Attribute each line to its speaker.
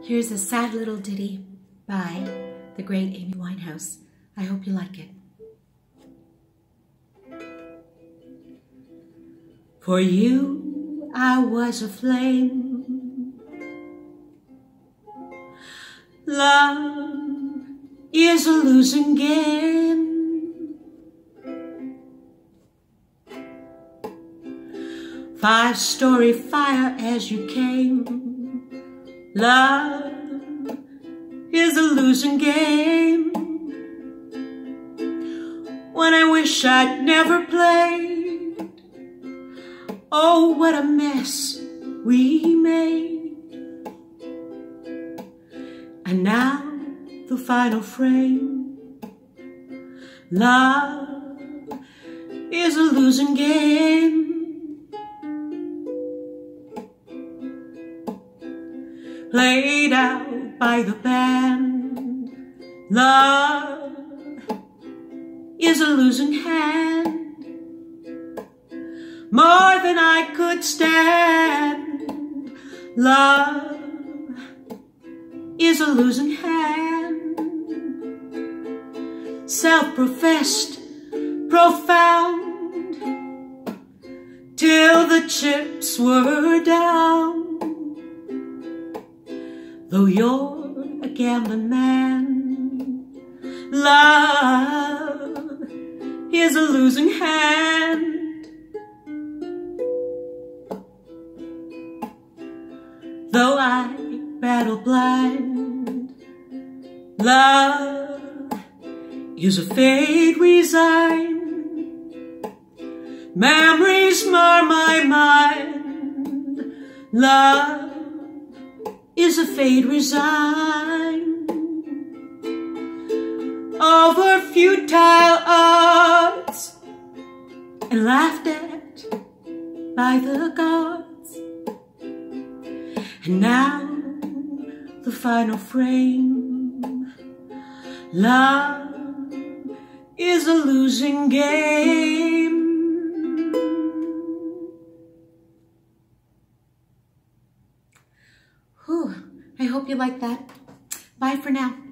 Speaker 1: Here's a sad little ditty by the great Amy Winehouse. I hope you like it. For you, I was a flame. Love is a losing game. Five-story fire as you came. Love is a losing game. When I wish I'd never played. Oh, what a mess we made. And now the final frame. Love is a losing game. Played out by the band. Love is a losing hand. More than I could stand. Love is a losing hand. Self-professed, profound, till the chips were down. Though you're a gambling man, love is a losing hand. Though I battle blind, love is a fate resigned. Memories mar my mind. Love is a fate resigned. Over futile odds and laughed at by the gods. And now the final frame. Love is a losing game. Whew, I hope you like that. Bye for now.